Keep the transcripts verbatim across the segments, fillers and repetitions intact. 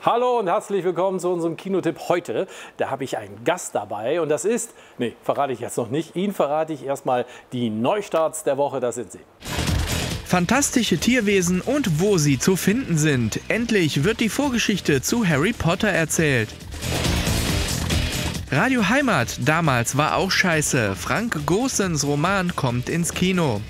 Hallo und herzlich willkommen zu unserem Kinotipp heute. Da habe ich einen Gast dabei und das ist, nee, verrate ich jetzt noch nicht, Ihnen verrate ich erstmal die Neustarts der Woche, das sind sie. Fantastische Tierwesen und wo sie zu finden sind. Endlich wird die Vorgeschichte zu Harry Potter erzählt. Radio Heimat, damals war auch scheiße. Frank Goossens Roman kommt ins Kino.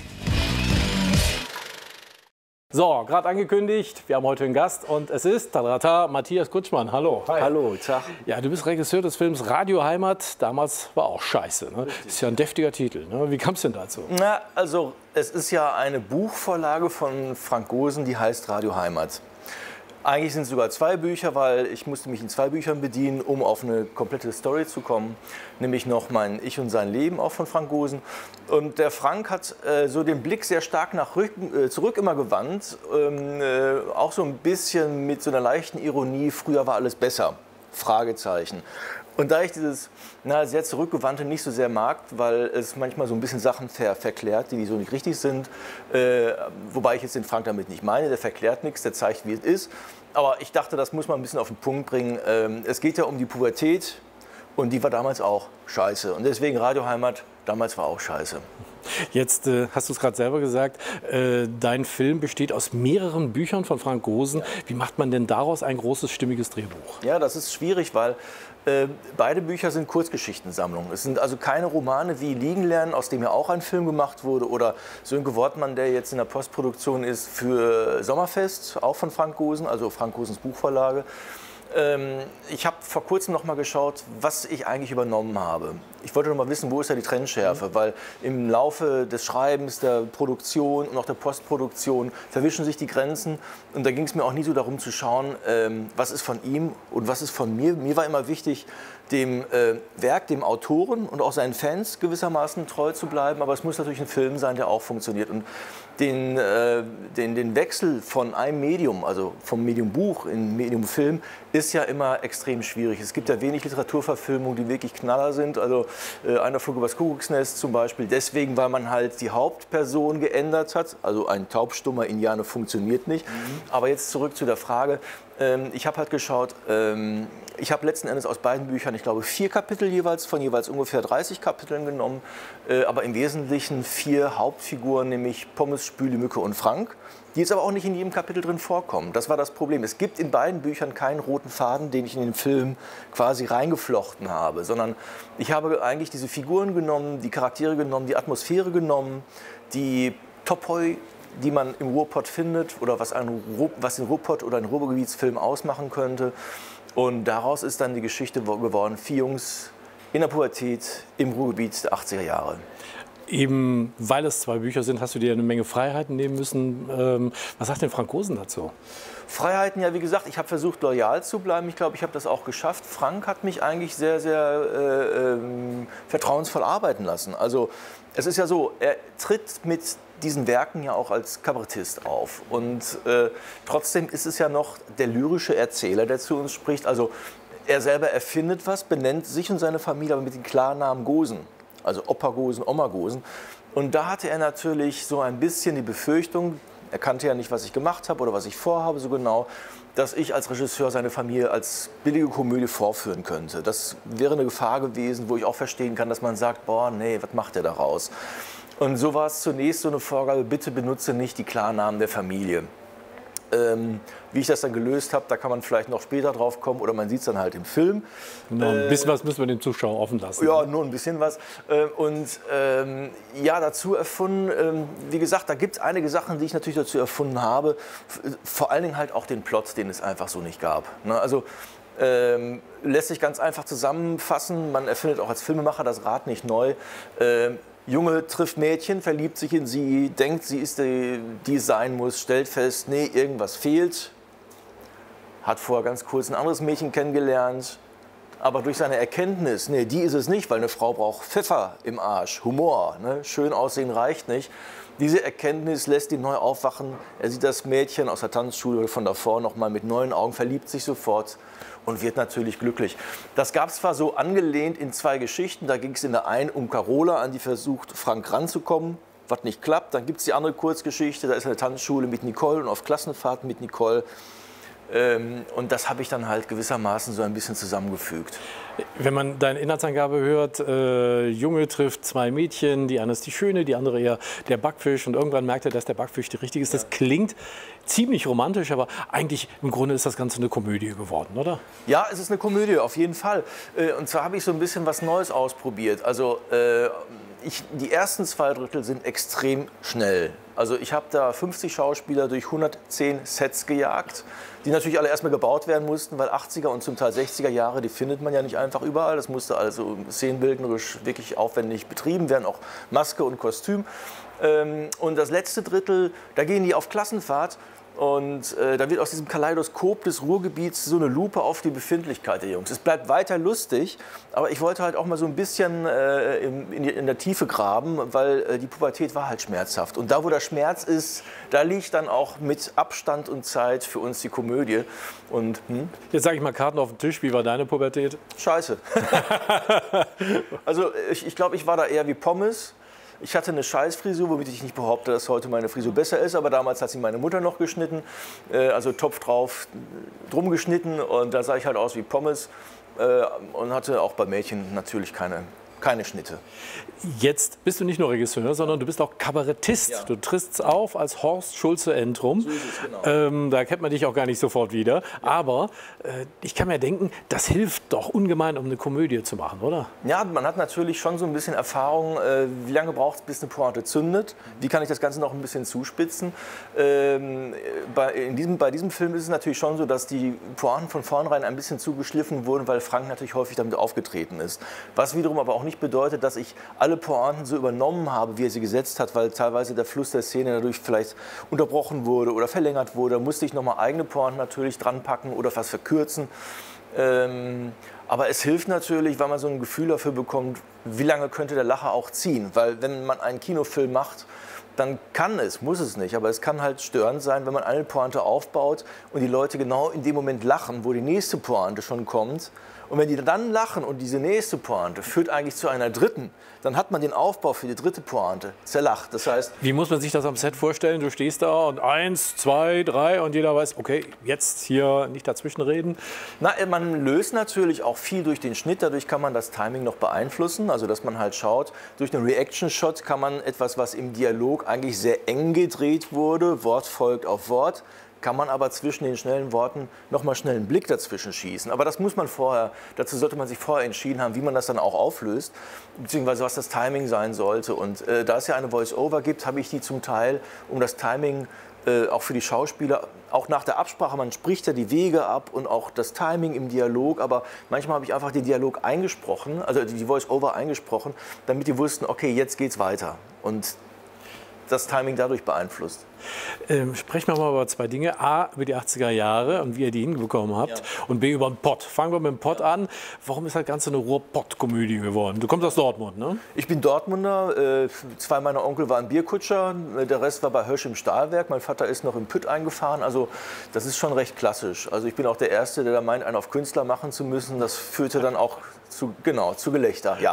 So, gerade angekündigt, wir haben heute einen Gast und es ist Tadrata, Matthias Kutschmann. Hallo. Hi. Hallo, Tag. Ja, du bist Regisseur des Films Radio Heimat. Damals war auch scheiße. Ne? Ist ja ein deftiger Titel. Ne? Wie kam es denn dazu? Na, also es ist ja eine Buchvorlage von Frank Goossen, die heißt Radio Heimat. Eigentlich sind es sogar zwei Bücher, weil ich musste mich in zwei Büchern bedienen, um auf eine komplette Story zu kommen. Nämlich noch mein Ich und sein Leben, auch von Frank Goossen. Und der Frank hat äh, so den Blick sehr stark nach Rücken, äh, zurück immer gewandt. Ähm, äh, auch so ein bisschen mit so einer leichten Ironie, früher war alles besser. Fragezeichen. Und da ich dieses na, sehr zurückgewandte nicht so sehr mag, weil es manchmal so ein bisschen Sachen ver verklärt, die so nicht richtig sind, äh, wobei ich jetzt den Frank damit nicht meine, der verklärt nichts, der zeigt, wie es ist. Aber ich dachte, das muss man ein bisschen auf den Punkt bringen. Ähm, es geht ja um die Pubertät und die war damals auch scheiße. Und deswegen Radio Heimat, damals war auch scheiße. Jetzt äh, hast du es gerade selber gesagt, äh, dein Film besteht aus mehreren Büchern von Frank Goossen. Wie macht man denn daraus ein großes, stimmiges Drehbuch? Ja, das ist schwierig, weil äh, beide Bücher sind Kurzgeschichtensammlungen. Es sind also keine Romane wie Liegen lernen, aus dem ja auch ein Film gemacht wurde, oder Sönke Wortmann, der jetzt in der Postproduktion ist für Sommerfest, auch von Frank Goossen, also Frank Goossens Buchvorlage. Ich habe vor kurzem noch mal geschaut, was ich eigentlich übernommen habe. Ich wollte noch mal wissen, wo ist da die Trennschärfe, mhm. weil im Laufe des Schreibens, der Produktion und auch der Postproduktion verwischen sich die Grenzen. Und da ging es mir auch nie so darum zu schauen, ähm, was ist von ihm und was ist von mir. Mir war immer wichtig, dem äh, Werk, dem Autoren und auch seinen Fans gewissermaßen treu zu bleiben. Aber es muss natürlich ein Film sein, der auch funktioniert. Und den, äh, den, den Wechsel von einem Medium, also vom Medium Buch in Medium Film, ist ja immer extrem schwierig. Es gibt ja wenig Literaturverfilmungen, die wirklich Knaller sind. Also äh, Einer Flug übers Kuckucksnest zum Beispiel. Deswegen, weil man halt die Hauptperson geändert hat. Also ein taubstummer Indianer funktioniert nicht. Mhm. Aber jetzt zurück zu der Frage. Ähm, ich habe halt geschaut, ähm, ich habe letzten Endes aus beiden Büchern, ich glaube, vier Kapitel jeweils, von jeweils ungefähr dreißig Kapiteln genommen. Äh, aber im Wesentlichen vier Hauptfiguren, nämlich Pommes, Spüli, Mücke und Frank, die jetzt aber auch nicht in jedem Kapitel drin vorkommen. Das war das Problem. Es gibt in beiden Büchern keinen roten Faden, den ich in den Film quasi reingeflochten habe, sondern ich habe eigentlich diese Figuren genommen, die Charaktere genommen, die Atmosphäre genommen, die Topoi, die man im Ruhrpott findet oder was, ein, was den Ruhrpott oder ein Ruhrgebietsfilm ausmachen könnte. Und daraus ist dann die Geschichte geworden, vier Jungs in der Pubertät im Ruhrgebiet der achtziger Jahre. Eben weil es zwei Bücher sind, hast du dir eine Menge Freiheiten nehmen müssen. Ähm, was sagt denn Frank Goossen dazu? Freiheiten, ja, wie gesagt, ich habe versucht, loyal zu bleiben. Ich glaube, ich habe das auch geschafft. Frank hat mich eigentlich sehr, sehr äh, ähm, vertrauensvoll arbeiten lassen. Also es ist ja so, er tritt mit diesen Werken ja auch als Kabarettist auf. Und äh, trotzdem ist es ja noch der lyrische Erzähler, der zu uns spricht. Also er selber erfindet was, benennt sich und seine Familie aber mit dem Klarnamen Goossen. Also Opa Goossen, Oma Goossen. Und da hatte er natürlich so ein bisschen die Befürchtung, er kannte ja nicht, was ich gemacht habe oder was ich vorhabe so genau, dass ich als Regisseur seine Familie als billige Komödie vorführen könnte. Das wäre eine Gefahr gewesen, wo ich auch verstehen kann, dass man sagt, boah, nee, was macht er daraus? Und so war es zunächst so eine Vorgabe, bitte benutze nicht die Klarnamen der Familie. Ähm, wie ich das dann gelöst habe, da kann man vielleicht noch später drauf kommen oder man sieht es dann halt im Film. Nur ein bisschen äh, was müssen wir dem Zuschauer offen lassen. Ja, nur ein bisschen was. Äh, und ähm, ja, dazu erfunden, ähm, wie gesagt, da gibt es einige Sachen, die ich natürlich dazu erfunden habe. Vor allen Dingen halt auch den Plot, den es einfach so nicht gab. Ne? Also ähm, lässt sich ganz einfach zusammenfassen. Man erfindet auch als Filmemacher das Rad nicht neu. Ähm, Junge trifft Mädchen, verliebt sich in sie, denkt, sie ist die, die es sein muss, stellt fest, nee, irgendwas fehlt. Hat vorher ganz kurz ein anderes Mädchen kennengelernt. Aber durch seine Erkenntnis, nee, die ist es nicht, weil eine Frau braucht Pfeffer im Arsch, Humor, ne? Schön aussehen reicht nicht. Diese Erkenntnis lässt ihn neu aufwachen. Er sieht das Mädchen aus der Tanzschule von davor noch mal mit neuen Augen, verliebt sich sofort und wird natürlich glücklich. Das gab es zwar so angelehnt in zwei Geschichten. Da ging es in der einen um Carola, an die versucht, Frank ranzukommen, was nicht klappt. Dann gibt es die andere Kurzgeschichte, da ist eine Tanzschule mit Nicole und auf Klassenfahrt mit Nicole. Ähm, und das habe ich dann halt gewissermaßen so ein bisschen zusammengefügt. Wenn man deine Inhaltsangabe hört, äh, Junge trifft zwei Mädchen, die eine ist die Schöne, die andere eher der Backfisch und irgendwann merkt er, dass der Backfisch die richtige ist. Das klingt ziemlich romantisch, aber eigentlich im Grunde ist das Ganze eine Komödie geworden, oder? Ja, es ist eine Komödie, auf jeden Fall. Äh, und zwar habe ich so ein bisschen was Neues ausprobiert. Also äh, ich, die ersten zwei Drittel sind extrem schnell. Also ich habe da fünfzig Schauspieler durch hundertzehn Sets gejagt, die natürlich alle erstmal gebaut werden mussten, weil achtziger und zum Teil sechziger Jahre, die findet man ja nicht einfach überall. Das musste also szenenbildnerisch wirklich aufwendig betrieben werden, auch Maske und Kostüm. Und das letzte Drittel, da gehen die auf Klassenfahrt. Und äh, da wird aus diesem Kaleidoskop des Ruhrgebiets so eine Lupe auf die Befindlichkeit der Jungs. Es bleibt weiter lustig, aber ich wollte halt auch mal so ein bisschen äh, in, in, in der Tiefe graben, weil äh, die Pubertät war halt schmerzhaft. Und da, wo der Schmerz ist, da liegt dann auch mit Abstand und Zeit für uns die Komödie. Und, hm? Jetzt sage ich mal Karten auf den Tisch, wie war deine Pubertät? Scheiße. Also ich, ich glaube, ich war da eher wie Pommes. Ich hatte eine Scheißfrisur, womit ich nicht behaupte, dass heute meine Frisur besser ist, aber damals hat sie meine Mutter noch geschnitten, also Topf drauf, drum geschnitten und da sah ich halt aus wie Pommes und hatte auch bei Mädchen natürlich keine, keine Schnitte. Jetzt bist du nicht nur Regisseur, sondern du bist auch Kabarettist. Ja. Du trittst auf als Horst Schulze-Entrum. So ist es, genau. ähm, da kennt man dich auch gar nicht sofort wieder. Ja. Aber äh, ich kann mir denken, das hilft doch ungemein, um eine Komödie zu machen, oder? Ja, man hat natürlich schon so ein bisschen Erfahrung, äh, wie lange braucht es, bis eine Pointe zündet. Wie kann ich das Ganze noch ein bisschen zuspitzen? Ähm, bei, in diesem, bei diesem Film ist es natürlich schon so, dass die Pointen von vornherein ein bisschen zugeschliffen wurden, weil Frank natürlich häufig damit aufgetreten ist. Was wiederum aber auch nicht bedeutet, dass ich alle Pointen so übernommen habe, wie er sie gesetzt hat, weil teilweise der Fluss der Szene dadurch vielleicht unterbrochen wurde oder verlängert wurde. Da musste ich nochmal eigene Pointen natürlich dran packen oder was verkürzen. Ähm, aber es hilft natürlich, weil man so ein Gefühl dafür bekommt, wie lange könnte der Lacher auch ziehen. Weil wenn man einen Kinofilm macht, dann kann es, muss es nicht, aber es kann halt störend sein, wenn man eine Pointe aufbaut und die Leute genau in dem Moment lachen, wo die nächste Pointe schon kommt. Und wenn die dann lachen und diese nächste Pointe führt eigentlich zu einer dritten, dann hat man den Aufbau für die dritte Pointe zerlacht. Das heißt, wie muss man sich das am Set vorstellen? Du stehst da und eins, zwei, drei und jeder weiß, okay, jetzt hier nicht dazwischen reden. Na, man löst natürlich auch viel durch den Schnitt. Dadurch kann man das Timing noch beeinflussen. Also, dass man halt schaut, durch einen Reaction-Shot kann man etwas, was im Dialog eigentlich sehr eng gedreht wurde, Wort folgt auf Wort, kann man aber zwischen den schnellen Worten noch mal schnell einen Blick dazwischen schießen. Aber das muss man vorher, dazu sollte man sich vorher entschieden haben, wie man das dann auch auflöst, beziehungsweise was das Timing sein sollte. Und äh, da es ja eine Voice-Over gibt, habe ich die zum Teil, um das Timing äh, auch für die Schauspieler, auch nach der Absprache, man spricht ja die Wege ab und auch das Timing im Dialog, aber manchmal habe ich einfach den Dialog eingesprochen, also die Voice-Over eingesprochen, damit die wussten, okay, jetzt geht's weiter. Und das Timing dadurch beeinflusst. Ähm, sprechen wir mal über zwei Dinge. A, über die achtziger Jahre und wie ihr die hinbekommen habt. Ja. Und B, über den Pott. Fangen wir mit dem Pott ja. an. Warum ist das Ganze eine Ruhr-Pott-Komödie geworden? Du kommst aus Dortmund, ne? Ich bin Dortmunder. Äh, zwei meiner Onkel waren Bierkutscher. Der Rest war bei Hösch im Stahlwerk. Mein Vater ist noch im Pütt eingefahren. Also das ist schon recht klassisch. Also ich bin auch der Erste, der da meint, einen auf Künstler machen zu müssen. Das führte dann auch zu, genau, zu Gelächter. Ja.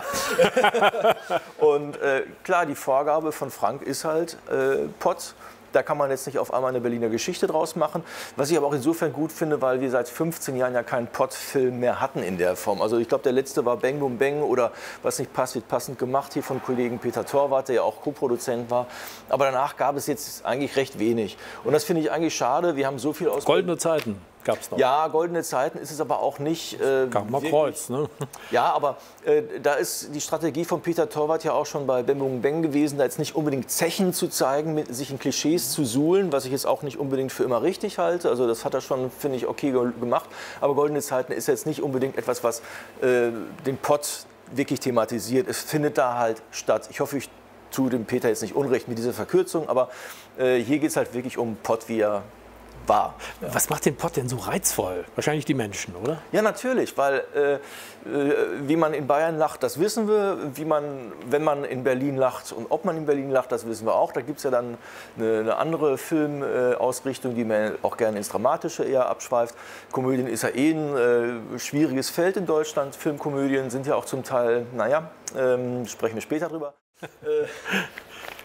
Und äh, klar, die Vorgabe von Frank ist halt äh, Pott. Da kann man jetzt nicht auf einmal eine Berliner Geschichte draus machen. Was ich aber auch insofern gut finde, weil wir seit fünfzehn Jahren ja keinen Pott-Film mehr hatten in der Form. Also ich glaube, der letzte war Bang Boom Bang oder Was nicht passt, wird passend gemacht, hier von Kollegen Peter Torwart, der ja auch Co-Produzent war. Aber danach gab es jetzt eigentlich recht wenig. Und das finde ich eigentlich schade. Wir haben so viel aus... Goldene Zeiten gab es noch. Ja, goldene Zeiten ist es aber auch nicht. Äh, Gab mal Kreuz, ne? Ja, aber äh, da ist die Strategie von Peter Torwart ja auch schon bei Bang Boom Bang gewesen, da jetzt nicht unbedingt Zechen zu zeigen, mit, sich in Klischees zu suhlen, was ich jetzt auch nicht unbedingt für immer richtig halte. Also das hat er schon, finde ich, okay gemacht. Aber goldene Zeiten ist jetzt nicht unbedingt etwas, was äh, den Pott wirklich thematisiert. Es findet da halt statt. Ich hoffe, ich tue dem Peter jetzt nicht unrecht mit dieser Verkürzung, aber äh, hier geht es halt wirklich um Pott, wie er war. Ja. Was macht den Pott denn so reizvoll? Wahrscheinlich die Menschen, oder? Ja, natürlich, weil äh, äh, wie man in Bayern lacht, das wissen wir. Wie man, wenn man in Berlin lacht und ob man in Berlin lacht, das wissen wir auch. Da gibt es ja dann eine, eine andere Filmausrichtung, die mir auch gerne ins Dramatische eher abschweift. Komödien ist ja eh ein äh, schwieriges Feld in Deutschland. Filmkomödien sind ja auch zum Teil, naja, ähm, sprechen wir später drüber. äh,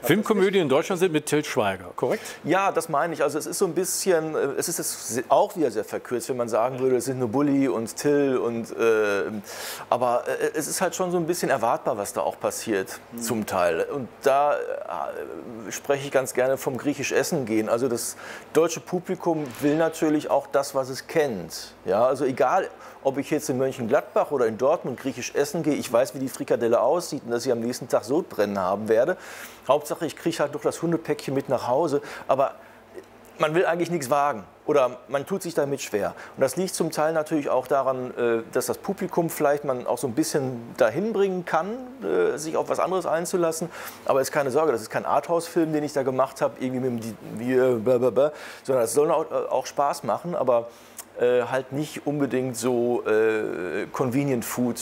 Filmkomödie in Deutschland sind mit Til Schweiger, korrekt? Ja, das meine ich. Also es ist so ein bisschen, es ist jetzt auch wieder sehr verkürzt, wenn man sagen würde, es sind nur Bully und Till und äh, aber äh, es ist halt schon so ein bisschen erwartbar, was da auch passiert, mhm. zum Teil. Und da äh, spreche ich ganz gerne vom griechisch Essen gehen. Also das deutsche Publikum will natürlich auch das, was es kennt. Ja, also egal, ob ich jetzt in Mönchengladbach oder in Dortmund griechisch essen gehe, ich weiß, wie die Frikadelle aussieht und dass ich am nächsten Tag Sodbrennen haben werde. Hauptsache, ich kriege halt noch das Hundepäckchen mit nach Hause. Aber man will eigentlich nichts wagen oder man tut sich damit schwer. Und das liegt zum Teil natürlich auch daran, dass das Publikum vielleicht man auch so ein bisschen dahin bringen kann, sich auf was anderes einzulassen. Aber es ist keine Sorge, das ist kein Arthouse-Film, den ich da gemacht habe, irgendwie mit dem, sondern es soll auch Spaß machen, aber Äh, halt nicht unbedingt so äh, Convenient Food,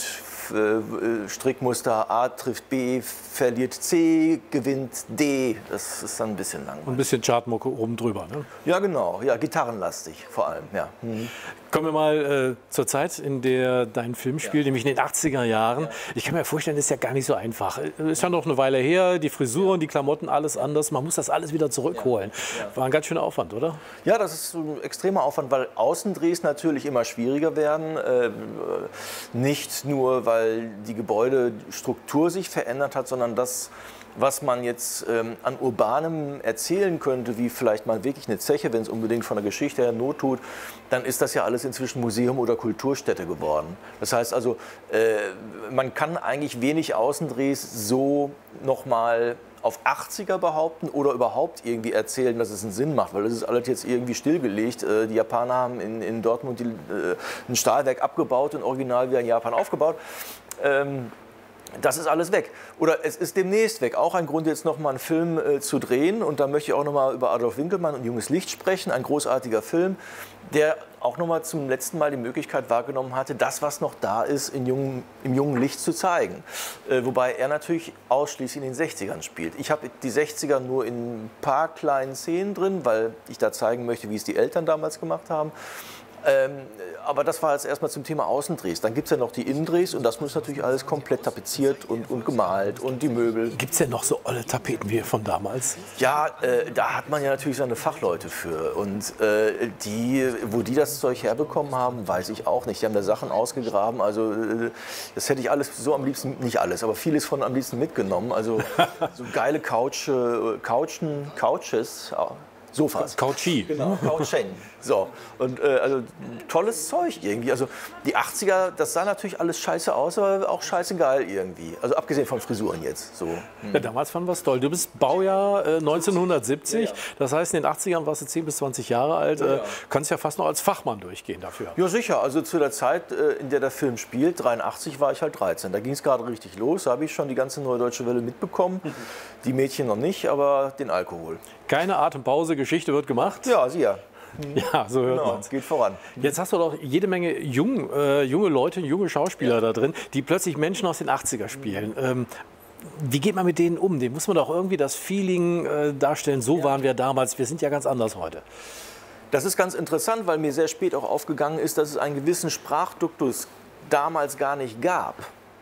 äh, Strickmuster, A trifft B, verliert C, gewinnt D. Das ist dann ein bisschen langweilig. Und ein bisschen Chartmucke oben drüber, ne? Ja, genau. Ja, gitarrenlastig vor allem, ja. Mhm. Kommen wir mal äh, zur Zeit, in der dein Film spielt, ja. nämlich in den achtziger Jahren. Ja. Ich kann mir vorstellen, das ist ja gar nicht so einfach. Ist ja noch eine Weile her, die Frisuren, die Klamotten, alles anders. Man muss das alles wieder zurückholen. Ja. Ja. War ein ganz schöner Aufwand, oder? Ja, das ist ein extremer Aufwand, weil Außendrehs natürlich immer schwieriger werden. Äh, nicht nur, weil die Gebäudestruktur sich verändert hat, sondern das, was man jetzt ähm, an Urbanem erzählen könnte, wie vielleicht mal wirklich eine Zeche, wenn es unbedingt von der Geschichte her Not tut, dann ist das ja alles inzwischen Museum oder Kulturstätte geworden. Das heißt also, äh, man kann eigentlich wenig Außendrehs so nochmal auf achtziger behaupten oder überhaupt irgendwie erzählen, dass es einen Sinn macht, weil das ist alles jetzt irgendwie stillgelegt. Äh, die Japaner haben in, in Dortmund die, äh, ein Stahlwerk abgebaut und original wieder in Japan aufgebaut. Ähm, Das ist alles weg. Oder es ist demnächst weg. Auch ein Grund, jetzt noch mal einen Film äh, zu drehen. Und da möchte ich auch noch mal über Adolf Winkelmann und Junges Licht sprechen. Ein großartiger Film, der auch noch mal zum letzten Mal die Möglichkeit wahrgenommen hatte, das, was noch da ist, in jungen, im jungen Licht zu zeigen. Äh, wobei er natürlich ausschließlich in den sechzigern spielt. Ich habe die sechziger nur in ein paar kleinen Szenen drin, weil ich da zeigen möchte, wie es die Eltern damals gemacht haben. Ähm, aber das war jetzt erstmal zum Thema Außendrehs. Dann gibt es ja noch die Innendrehs und das muss natürlich alles komplett tapeziert und, und gemalt und die Möbel. Gibt es denn noch so olle Tapeten wie von damals? Ja, äh, da hat man ja natürlich seine Fachleute für. Und äh, die, wo die das Zeug herbekommen haben, weiß ich auch nicht. Die haben da Sachen ausgegraben. Also äh, das hätte ich alles so am liebsten, nicht alles, aber vieles von am liebsten mitgenommen. Also so geile Couch, äh, Couchen, Couches. Sofas. Couchi. Genau, Couchen. So, und äh, also tolles Zeug irgendwie. Also die achtziger, das sah natürlich alles scheiße aus, aber auch scheiße geil irgendwie. Also abgesehen von Frisuren jetzt. So. Hm. Ja, damals fanden wir es toll. Du bist Baujahr äh, neunzehnhundertsiebzig, ja, ja. Das heißt in den achtzigern warst du zehn bis zwanzig Jahre alt. Ja, ja. Äh, kannst ja fast noch als Fachmann durchgehen dafür. Ja sicher, also zu der Zeit, äh, in der der Film spielt, dreiundachtzig, war ich halt dreizehn. Da ging es gerade richtig los, da habe ich schon die ganze Neue Deutsche Welle mitbekommen. Mhm. Die Mädchen noch nicht, aber den Alkohol. Keine Atempause, Geschichte wird gemacht. Ja, sie ja. Ja, so hört genau, man es. Geht voran. Jetzt hast du doch jede Menge jung, äh, junge Leute, junge Schauspieler ja. da drin, die plötzlich Menschen aus den achtziger spielen. Ähm, wie geht man mit denen um? Dem muss man doch irgendwie das Feeling äh, darstellen, so ja. waren wir damals, wir sind ja ganz anders heute. Das ist ganz interessant, weil mir sehr spät auch aufgegangen ist, dass es einen gewissen Sprachduktus damals gar nicht gab.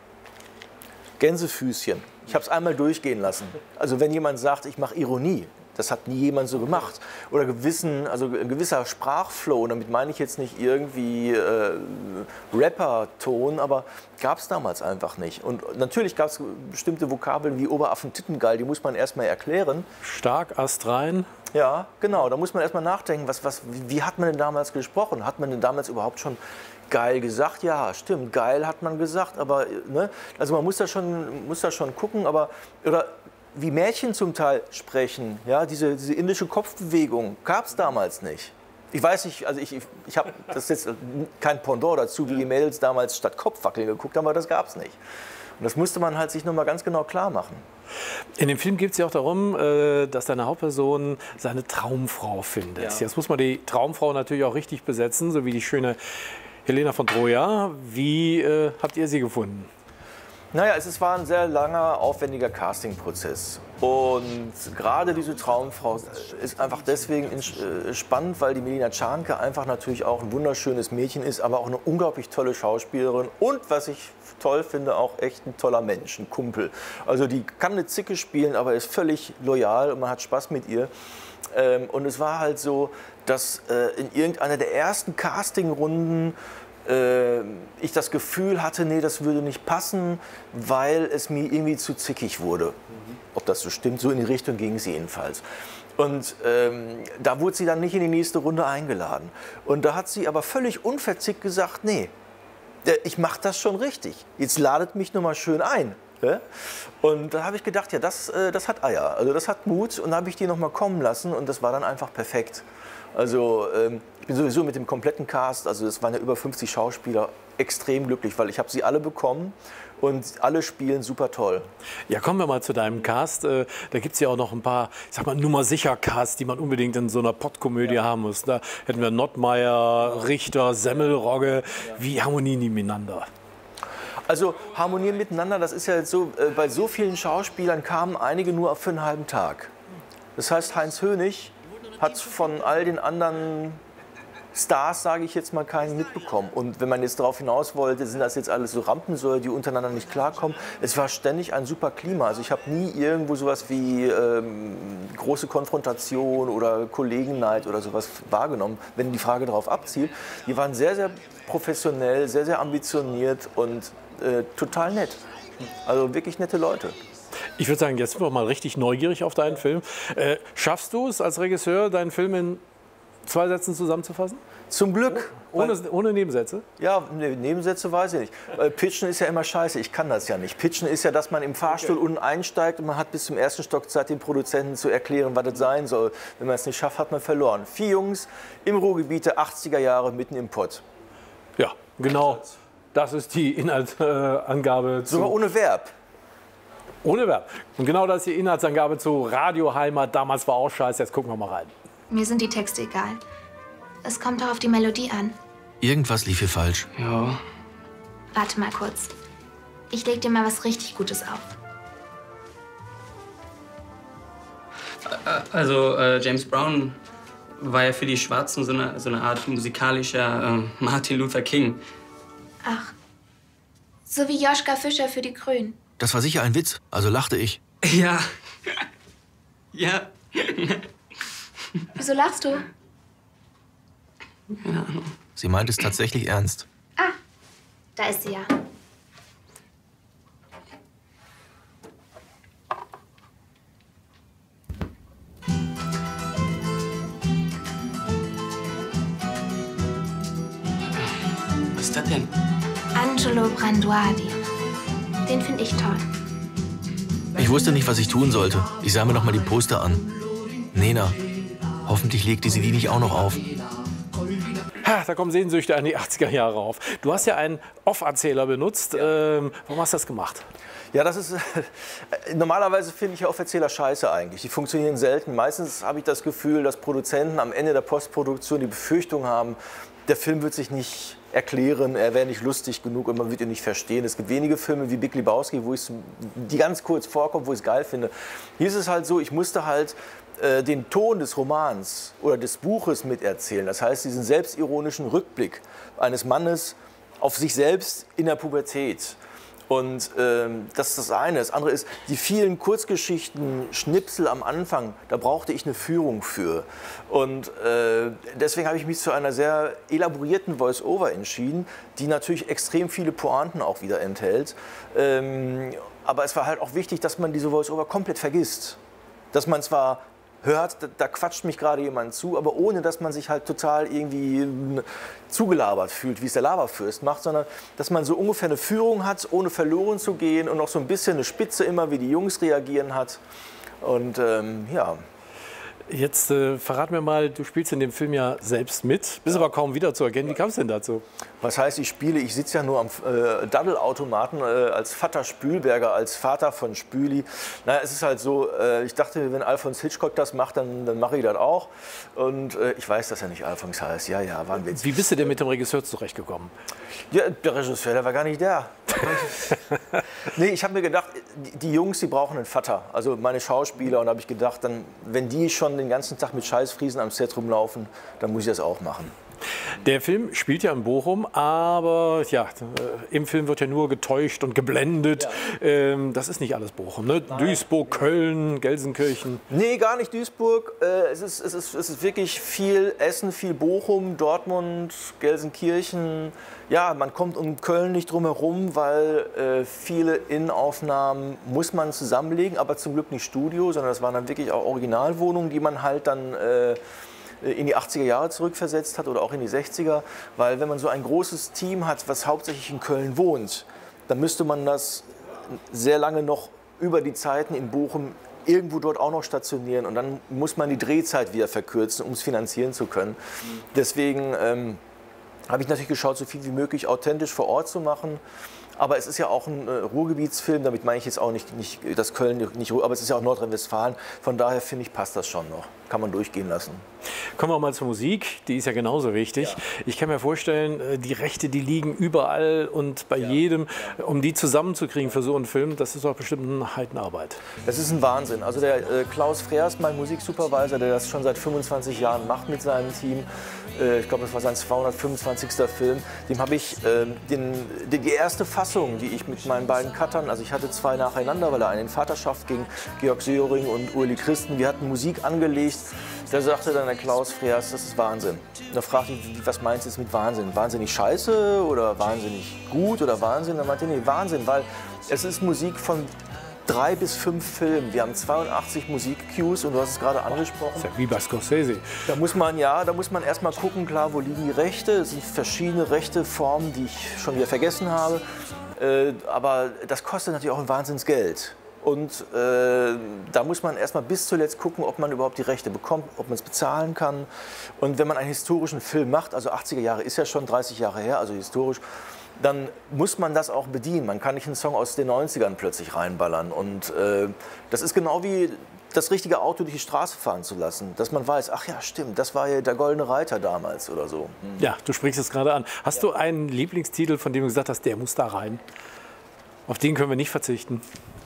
Gänsefüßchen. Ich habe es einmal durchgehen lassen. Also wenn jemand sagt, ich mache Ironie, das hat nie jemand so gemacht. Oder gewissen, also ein gewisser Sprachflow, damit meine ich jetzt nicht irgendwie äh, Rapper-Ton, aber gab es damals einfach nicht. Und natürlich gab es bestimmte Vokabeln wie Oberaffen-Tittengeil, die muss man erstmal erklären. Stark, astrein. Ja, genau, da muss man erstmal nachdenken, was, was, wie, wie hat man denn damals gesprochen? Hat man denn damals überhaupt schon geil gesagt? Ja, stimmt, geil hat man gesagt, aber ne? Also man muss da schon, muss da schon gucken, aber oder wie Mädchen zum Teil sprechen, ja, diese, diese indische Kopfbewegung gab es damals nicht. Ich weiß nicht, also ich, ich habe das ist jetzt kein Pendant dazu, wie die Mädels damals statt Kopfwackeln geguckt haben, aber das gab es nicht. Und das musste man halt sich noch mal ganz genau klar machen. In dem Film geht es ja auch darum, dass deine Hauptperson seine Traumfrau findet. Ja. Jetzt muss man die Traumfrau natürlich auch richtig besetzen, so wie die schöne Helena von Troja. Wie äh, habt ihr sie gefunden? Naja, es war ein sehr langer, aufwendiger Castingprozess. Und gerade diese Traumfrau ist einfach deswegen spannend, weil die Melina Czarnke einfach natürlich auch ein wunderschönes Mädchen ist, aber auch eine unglaublich tolle Schauspielerin und, was ich toll finde, auch echt ein toller Mensch, ein Kumpel. Also die kann eine Zicke spielen, aber ist völlig loyal und man hat Spaß mit ihr. Und es war halt so, dass in irgendeiner der ersten Castingrunden ich das Gefühl hatte, nee, das würde nicht passen, weil es mir irgendwie zu zickig wurde. Mhm. Ob das so stimmt, so in die Richtung ging es jedenfalls. Und ähm, da wurde sie dann nicht in die nächste Runde eingeladen. Und da hat sie aber völlig unverzickt gesagt, nee, ich mache das schon richtig. Jetzt ladet mich nur mal schön ein. Und da habe ich gedacht, ja, das, das hat Eier, also das hat Mut. Und da habe ich die noch mal kommen lassen und das war dann einfach perfekt. Also ähm, ich bin sowieso mit dem kompletten Cast, also es waren ja über fünfzig Schauspieler, extrem glücklich, weil ich habe sie alle bekommen und alle spielen super toll. Ja, kommen wir mal zu deinem Cast. Äh, da gibt es ja auch noch ein paar, ich sag mal, Nummer-sicher-Casts, die man unbedingt in so einer Pottkomödie ja. haben muss. Da hätten wir Nottmeier, Richter, Semmelrogge. Ja. Wie harmonieren die miteinander? Also harmonieren miteinander, das ist ja jetzt so, äh, bei so vielen Schauspielern kamen einige nur für einen halben Tag. Das heißt, Heinz Hönig hat von all den anderen Stars, sage ich jetzt mal, keinen mitbekommen. Und wenn man jetzt darauf hinaus wollte, sind das jetzt alles so Rampensäue, die untereinander nicht klarkommen. Es war ständig ein super Klima. Also ich habe nie irgendwo sowas wie ähm, große Konfrontation oder Kollegenneid oder sowas wahrgenommen, wenn die Frage darauf abzielt. Die waren sehr, sehr professionell, sehr, sehr ambitioniert und äh, total nett. Also wirklich nette Leute. Ich würde sagen, jetzt sind wir mal richtig neugierig auf deinen Film. Äh, schaffst du es als Regisseur, deinen Film in zwei Sätzen zusammenzufassen? Zum Glück. Ohne, ohne Nebensätze? Ja, ne, Nebensätze weiß ich nicht. Weil Pitchen ist ja immer scheiße, ich kann das ja nicht. Pitchen ist ja, dass man im Fahrstuhl okay. unten einsteigt und man hat bis zum ersten Stock Zeit, den Produzenten zu erklären, was das sein soll. Wenn man es nicht schafft, hat man verloren. Vier Jungs im Ruhrgebiet der achtziger Jahre mitten im Pott. Ja, genau. Das ist die Inhaltsangabe. Äh, Sogar ohne Verb. Ohne Verb. Und genau das ist die Inhaltsangabe zu Radio Heimat. Damals war auch scheiße. Jetzt gucken wir mal rein. Mir sind die Texte egal. Es kommt doch auf die Melodie an. Irgendwas lief hier falsch. Ja. Warte mal kurz. Ich leg dir mal was richtig Gutes auf. Also, äh, James Brown war ja für die Schwarzen so eine, so eine Art musikalischer äh, Martin Luther King. Ach, so wie Joschka Fischer für die Grünen. Das war sicher ein Witz, also lachte ich. Ja. Ja. Wieso lachst du? Ja. Sie meint es tatsächlich ernst. Ah, da ist sie ja. Was ist das denn? Angelo Branduardi. Den finde ich toll. Ich wusste nicht, was ich tun sollte. Ich sah mir noch mal die Poster an. Nena, hoffentlich legte sie die nicht auch noch auf. Ha, da kommen Sehnsüchte an die achtziger Jahre auf. Du hast ja einen Off-Erzähler benutzt. Ähm, warum hast du das gemacht? Ja, das ist, äh, normalerweise finde ich ja Off-Erzähler scheiße eigentlich. Die funktionieren selten. Meistens habe ich das Gefühl, dass Produzenten am Ende der Postproduktion die Befürchtung haben, der Film wird sich nicht erklären, er wäre nicht lustig genug und man wird ihn nicht verstehen. Es gibt wenige Filme wie Big Lebowski, wo ich die ganz kurz vorkommen, wo ich es geil finde. Hier ist es halt so, ich musste halt äh, den Ton des Romans oder des Buches miterzählen. Das heißt, diesen selbstironischen Rückblick eines Mannes auf sich selbst in der Pubertät. Und ähm, das ist das eine. Das andere ist, die vielen Kurzgeschichten, Schnipsel am Anfang, da brauchte ich eine Führung für. Und äh, deswegen habe ich mich zu einer sehr elaborierten Voice-Over entschieden, die natürlich extrem viele Pointen auch wieder enthält. Ähm, aber es war halt auch wichtig, dass man diese Voice-Over komplett vergisst. Dass man zwar hört, da, da quatscht mich gerade jemand zu, aber ohne, dass man sich halt total irgendwie zugelabert fühlt, wie es der Laberfürst macht, sondern dass man so ungefähr eine Führung hat, ohne verloren zu gehen und auch so ein bisschen eine Spitze immer, wie die Jungs reagieren hat. Und ähm, ja. Jetzt äh, verrat mir mal, du spielst in dem Film ja selbst mit, bist aber kaum wiederzuerkennen. Wie kam es denn dazu? Was heißt, ich spiele? Ich sitze ja nur am äh, Daddelautomaten äh, als Vater Spülberger, als Vater von Spüli. Naja, es ist halt so, äh, ich dachte, wenn Alfons Hitchcock das macht, dann, dann mache ich das auch. Und äh, ich weiß, dass er nicht Alfons heißt. Ja, ja, war ein Witz. Wie bist du denn mit dem Regisseur zurechtgekommen? Ja, der Regisseur, der war gar nicht da. Nee, ich habe mir gedacht, die Jungs, die brauchen einen Vater. Also meine Schauspieler. Und da habe ich gedacht, dann, wenn die schon den ganzen Tag mit Scheißfriesen am Set rumlaufen, dann muss ich das auch machen. Der Film spielt ja in Bochum, aber ja, äh, im Film wird ja nur getäuscht und geblendet. Ja. Ähm, das ist nicht alles Bochum, ne? Duisburg, Köln, Gelsenkirchen. Nee, gar nicht Duisburg. Äh, es, ist, es, ist, es ist wirklich viel Essen, viel Bochum, Dortmund, Gelsenkirchen. Ja, man kommt um Köln nicht drum herum, weil äh, viele Innenaufnahmen muss man zusammenlegen, aber zum Glück nicht Studio, sondern das waren dann wirklich auch Originalwohnungen, die man halt dann äh, in die achtziger Jahre zurückversetzt hat oder auch in die sechziger, weil wenn man so ein großes Team hat, was hauptsächlich in Köln wohnt, dann müsste man das sehr lange noch über die Zeiten in Bochum irgendwo dort auch noch stationieren und dann muss man die Drehzeit wieder verkürzen, um es finanzieren zu können. Deswegen ähm, habe ich natürlich geschaut, so viel wie möglich authentisch vor Ort zu machen. Aber es ist ja auch ein äh, Ruhrgebietsfilm, damit meine ich jetzt auch nicht, nicht das Köln, nicht, aber es ist ja auch Nordrhein-Westfalen. Von daher finde ich, passt das schon noch. Kann man durchgehen lassen. Kommen wir mal zur Musik, die ist ja genauso wichtig. Ja. Ich kann mir vorstellen, die Rechte, die liegen überall und bei ja. jedem, um die zusammenzukriegen für so einen Film, das ist doch bestimmt eine Heidenarbeit. Das ist ein Wahnsinn. Also der äh, Klaus Freers, mein Musiksupervisor, der das schon seit fünfundzwanzig Jahren macht mit seinem Team, äh, ich glaube, das war sein zweihundertfünfundzwanzigster Film, dem habe ich äh, den, die, die erste Fassung, die ich mit meinen beiden Cuttern, also ich hatte zwei nacheinander, weil er einen in Vaterschaft ging, Georg Söring und Uli Christen, wir hatten Musik angelegt. Da sagte dann der Klaus Freers, das ist Wahnsinn. Da fragte ich, was meinst du jetzt mit Wahnsinn? Wahnsinnig scheiße oder wahnsinnig gut oder Wahnsinn? Da meinte ich, nee, Wahnsinn, weil es ist Musik von drei bis fünf Filmen. Wir haben zweiundachtzig Musik-Cues und du hast es gerade angesprochen. Das ist ja wie bei Scorsese. Da muss man, ja, da muss man erstmal gucken, klar, wo liegen die Rechte. Es sind verschiedene Rechteformen, die ich schon wieder vergessen habe. Äh, aber das kostet natürlich auch ein Wahnsinnsgeld. Und äh, da muss man erstmal bis zuletzt gucken, ob man überhaupt die Rechte bekommt, ob man es bezahlen kann. Und wenn man einen historischen Film macht, also achtziger Jahre ist ja schon dreißig Jahre her, also historisch, dann muss man das auch bedienen. Man kann nicht einen Song aus den neunzigern plötzlich reinballern. Und äh, das ist genau wie das richtige Auto durch die Straße fahren zu lassen. Dass man weiß, ach ja, stimmt, das war ja der Goldene Reiter damals oder so. Hm. Ja, du sprichst es gerade an. Hast ja. du einen Lieblingstitel, von dem du gesagt hast, der muss da rein? Auf den können wir nicht verzichten.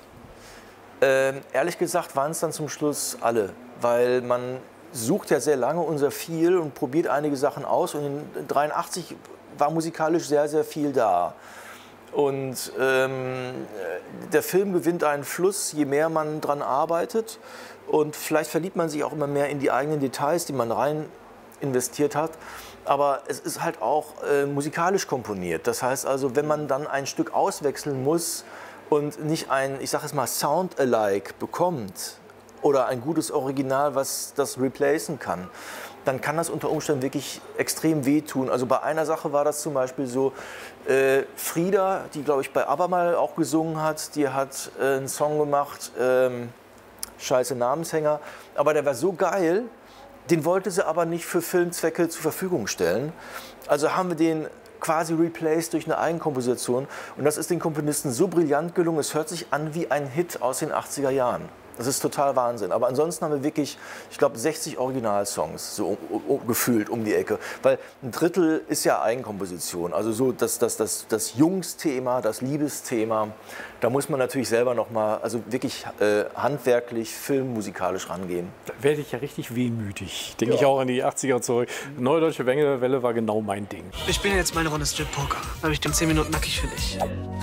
Ähm, ehrlich gesagt waren es dann zum Schluss alle, weil man sucht ja sehr lange unser viel und probiert einige Sachen aus und in dreiundachtzig war musikalisch sehr, sehr viel da. Und ähm, der Film gewinnt einen Fluss, je mehr man dran arbeitet und vielleicht verliebt man sich auch immer mehr in die eigenen Details, die man rein investiert hat. Aber es ist halt auch äh, musikalisch komponiert. Das heißt also, wenn man dann ein Stück auswechseln muss, und nicht ein, ich sage es mal, Sound-alike bekommt oder ein gutes Original, was das replacen kann, dann kann das unter Umständen wirklich extrem wehtun. Also bei einer Sache war das zum Beispiel so, äh, Frieda, die glaube ich bei ABBA mal auch gesungen hat, die hat äh, einen Song gemacht, ähm, scheiße Namenshänger, aber der war so geil, den wollte sie aber nicht für Filmzwecke zur Verfügung stellen. Also haben wir den quasi replaced durch eine Eigenkomposition. Und das ist den Komponisten so brillant gelungen, es hört sich an wie ein Hit aus den achtziger Jahren. Das ist total Wahnsinn. Aber ansonsten haben wir wirklich, ich glaube, sechzig Originalsongs so um, um, gefühlt um die Ecke. Weil ein Drittel ist ja Eigenkomposition. Also so das, das, das, das Jungsthema, das Liebesthema. Da muss man natürlich selber noch mal, also wirklich äh, handwerklich, filmmusikalisch rangehen. Da werde ich ja richtig wehmütig. Denke ja. ich auch an die achtziger zurück. Neue Deutsche Welle war genau mein Ding. Wir spielen jetzt mal eine Runde Strip Poker. Da habe ich den zehn Minuten nackig für dich.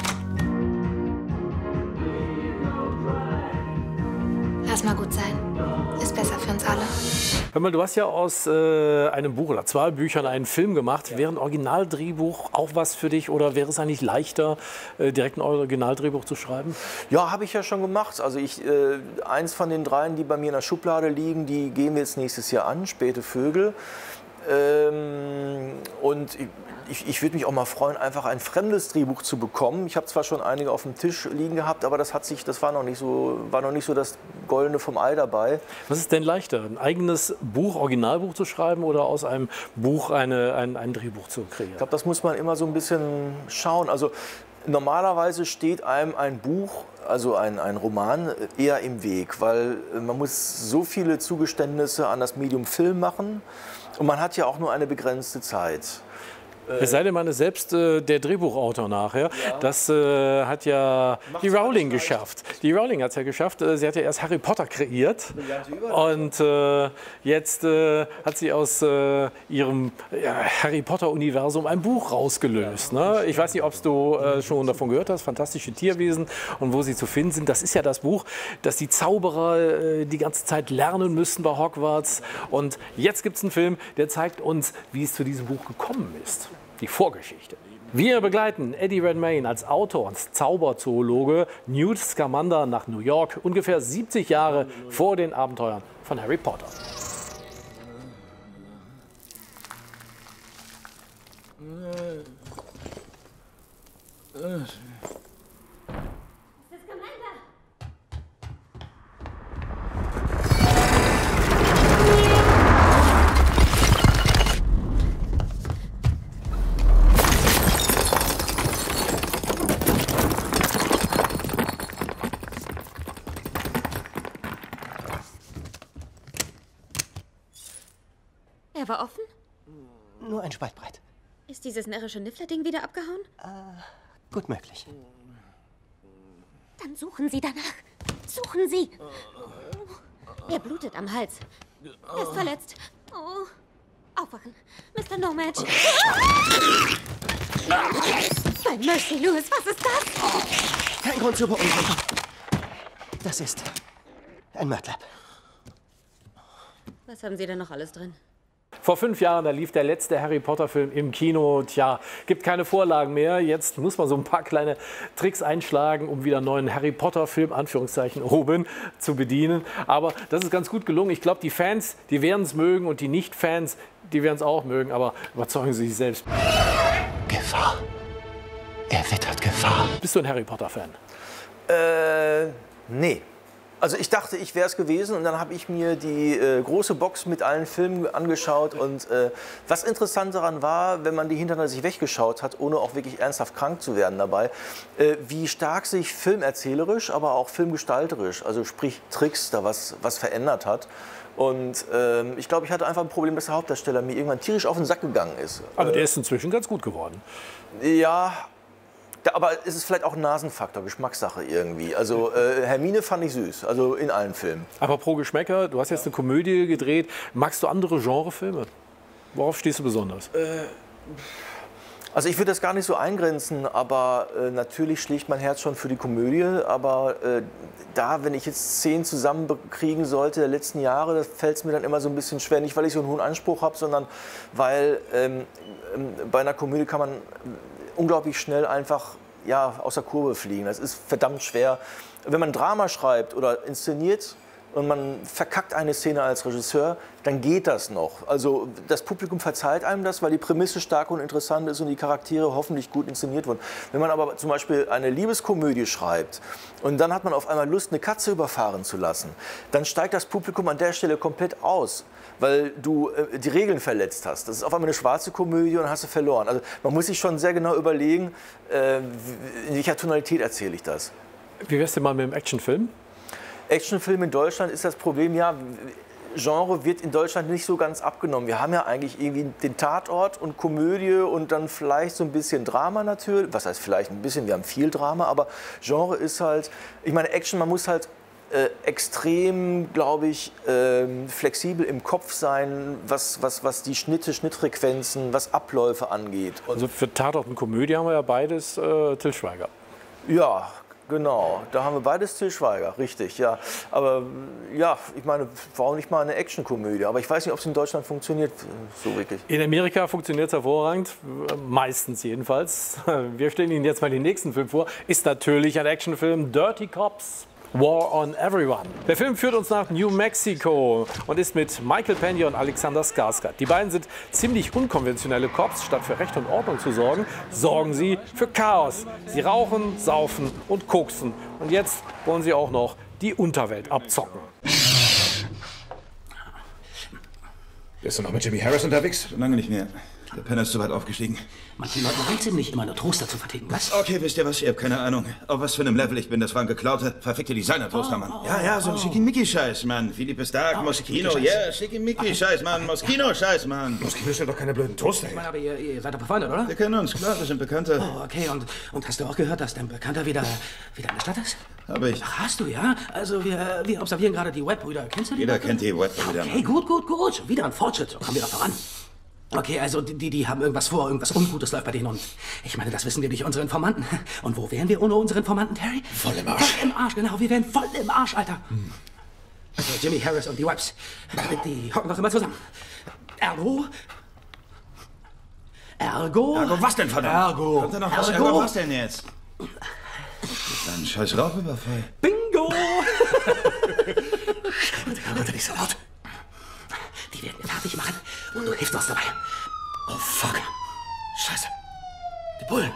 Lass mal gut sein. Ist besser für uns alle. Hör mal, du hast ja aus äh, einem Buch oder zwei Büchern einen Film gemacht. Ja. Wäre ein Originaldrehbuch auch was für dich oder wäre es eigentlich leichter, äh, direkt ein Originaldrehbuch zu schreiben? Ja, habe ich ja schon gemacht. Also ich, äh, eins von den dreien, die bei mir in der Schublade liegen, die gehen wir jetzt nächstes Jahr an, Späte Vögel. Ähm, und ich, ich würde mich auch mal freuen, einfach ein fremdes Drehbuch zu bekommen. Ich habe zwar schon einige auf dem Tisch liegen gehabt, aber das hat sich, das war noch nicht so, war noch nicht so das Goldene vom Ei dabei. Was ist denn leichter, ein eigenes Buch, Originalbuch zu schreiben oder aus einem Buch eine, ein, ein Drehbuch zu kreieren? Ich glaube, das muss man immer so ein bisschen schauen. Also normalerweise steht einem ein Buch, also ein, ein Roman, eher im Weg, weil man muss so viele Zugeständnisse an das Medium Film machen und man hat ja auch nur eine begrenzte Zeit. Es sei denn, man ist selbst äh, der Drehbuchautor nachher. Ja. Das äh, hat ja Macht die Rowling geschafft. Die Rowling hat es ja geschafft. Äh, sie hat ja erst Harry Potter kreiert. Und äh, jetzt äh, hat sie aus äh, ihrem ja, Harry Potter-Universum ein Buch rausgelöst. Ne? Ich weiß nicht, ob du äh, schon davon gehört hast. Fantastische Tierwesen und wo sie zu finden sind. Das ist ja das Buch, das die Zauberer äh, die ganze Zeit lernen müssen bei Hogwarts. Und jetzt gibt es einen Film, der zeigt uns, wie es zu diesem Buch gekommen ist. Die Vorgeschichte. Wir begleiten Eddie Redmayne als Autor und Zauberzoologe Newt Scamander nach New York, ungefähr siebzig Jahre vor den Abenteuern von Harry Potter. Er war offen? Nur ein Spalt breit. Ist dieses närrische Niffler-Ding wieder abgehauen? Äh, gut möglich. Dann suchen Sie danach. Suchen Sie! Er blutet am Hals. Er ist verletzt. Oh. Aufwachen. Mister No-Match. Bei Mercy Lewis, was ist das? Kein Grund zur Beunruhigung. Das ist ein Murtlap. Was haben Sie denn noch alles drin? Vor fünf Jahren, da lief der letzte Harry Potter-Film im Kino. Tja, gibt keine Vorlagen mehr. Jetzt muss man so ein paar kleine Tricks einschlagen, um wieder einen neuen Harry Potter-Film, Anführungszeichen, oben zu bedienen. Aber das ist ganz gut gelungen. Ich glaube, die Fans, die werden es mögen und die Nicht-Fans, die werden es auch mögen. Aber überzeugen Sie sich selbst. Gefahr. Er wittert Gefahr. Bist du ein Harry Potter-Fan? Äh, nee. Also ich dachte, ich wäre es gewesen und dann habe ich mir die äh, große Box mit allen Filmen angeschaut und äh, was interessant daran war, wenn man die hintereinander sich weggeschaut hat, ohne auch wirklich ernsthaft krank zu werden dabei, äh, wie stark sich filmerzählerisch, aber auch filmgestalterisch, also sprich Tricks, da was, was verändert hat. Und äh, ich glaube, ich hatte einfach ein Problem, dass der Hauptdarsteller mir irgendwann tierisch auf den Sack gegangen ist. Aber der ist inzwischen ganz gut geworden. Ja. Da, aber es ist vielleicht auch ein Nasenfaktor, Geschmackssache irgendwie. Also äh, Hermine fand ich süß, also in allen Filmen. Aber pro Geschmäcker, du hast jetzt eine Komödie gedreht. Magst du andere Genrefilme? Worauf stehst du besonders? Äh, also ich würde das gar nicht so eingrenzen, aber äh, natürlich schlägt mein Herz schon für die Komödie. Aber äh, da, wenn ich jetzt zehn zusammenkriegen sollte der letzten Jahre, fällt es mir dann immer so ein bisschen schwer. Nicht, weil ich so einen hohen Anspruch habe, sondern weil ähm, ähm, bei einer Komödie kann man unglaublich schnell einfach ja, aus der Kurve fliegen. Das ist verdammt schwer. Wenn man Drama schreibt oder inszeniert und man verkackt eine Szene als Regisseur, dann geht das noch. Also das Publikum verzeiht einem das, weil die Prämisse stark und interessant ist und die Charaktere hoffentlich gut inszeniert wurden. Wenn man aber zum Beispiel eine Liebeskomödie schreibt und dann hat man auf einmal Lust, eine Katze überfahren zu lassen, dann steigt das Publikum an der Stelle komplett aus, weil du äh, die Regeln verletzt hast. Das ist auf einmal eine schwarze Komödie und dann hast du verloren. Also man muss sich schon sehr genau überlegen, äh, in welcher Tonalität erzähle ich das. Wie wär's denn mal mit dem Actionfilm? Actionfilm in Deutschland ist das Problem, ja, Genre wird in Deutschland nicht so ganz abgenommen. Wir haben ja eigentlich irgendwie den Tatort und Komödie und dann vielleicht so ein bisschen Drama natürlich. Was heißt vielleicht ein bisschen, wir haben viel Drama, aber Genre ist halt, ich meine Action, man muss halt Äh, extrem, glaube ich, äh, flexibel im Kopf sein, was, was, was die Schnitte, Schnittfrequenzen, was Abläufe angeht. Und also für Tatort und Komödie haben wir ja beides äh, Til Schweiger. Ja, genau. Da haben wir beides Til Schweiger, richtig, ja. Aber ja, ich meine, warum nicht mal eine Actionkomödie? Aber ich weiß nicht, ob es in Deutschland funktioniert so wirklich. In Amerika funktioniert es hervorragend, meistens jedenfalls. Wir stellen Ihnen jetzt mal den nächsten Film vor. Ist natürlich ein Actionfilm, Dirty Cops. War on Everyone. Der Film führt uns nach New Mexico und ist mit Michael Peña und Alexander Skarsgård. Die beiden sind ziemlich unkonventionelle Cops. Statt für Recht und Ordnung zu sorgen, sorgen sie für Chaos. Sie rauchen, saufen und koksen. Und jetzt wollen sie auch noch die Unterwelt abzocken. Bist du noch mit Jimmy Harris unterwegs? Lange nicht mehr. Der Penner ist zu weit aufgestiegen. Manchen Leuten reicht es nicht, immer nur Toaster zu verticken, was? Okay, wisst ihr was? Ihr habt keine Ahnung, auf was für einem Level ich bin. Das war ein geklauter, verfickte Designer-Toaster, Mann. Oh, oh, ja, ja, so ein oh. Schickimicki-Scheiß, Mann. Philippe Stark, oh, Moschino, ja, yeah, Schickimicki-Scheiß, Mann. Moschino-Scheiß, Mann. Moschino sind doch keine blöden Toaster. Ich meine, aber ihr, ihr seid doch befreundet, oder? Wir kennen uns, klar, wir sind Bekannte. Oh, okay, und, und hast du auch gehört, dass dein Bekannter wieder, wieder in der Stadt ist? Hab ich. Ach, hast du, ja? Also, wir, wir observieren gerade die Webbrüder. Kennst du die? Jeder Leute? kennt die Webbrüder. Okay, gut, gut, gut. Schon wieder ein Fortschritt. So kommen wir doch voran. Okay, also die, die haben irgendwas vor, irgendwas Ungutes läuft bei denen und ich meine, das wissen wir durch unsere Informanten. Und wo wären wir ohne unsere Informanten, Terry? Voll im Arsch. Voll im Arsch, genau, wir wären voll im Arsch, Alter. Hm. Also Jimmy Harris und die Webs, die hocken doch immer zusammen. Ergo? Ergo? Ergo was denn, verdammt? Ergo. Kommt da noch was? Ergo? Ergo was denn jetzt? Ein scheiß Raubüberfall. Bingo! Bitte nicht so laut. Die werden wir fertig machen und du hilfst uns dabei. Oh, fuck. Scheiße. Die Bullen.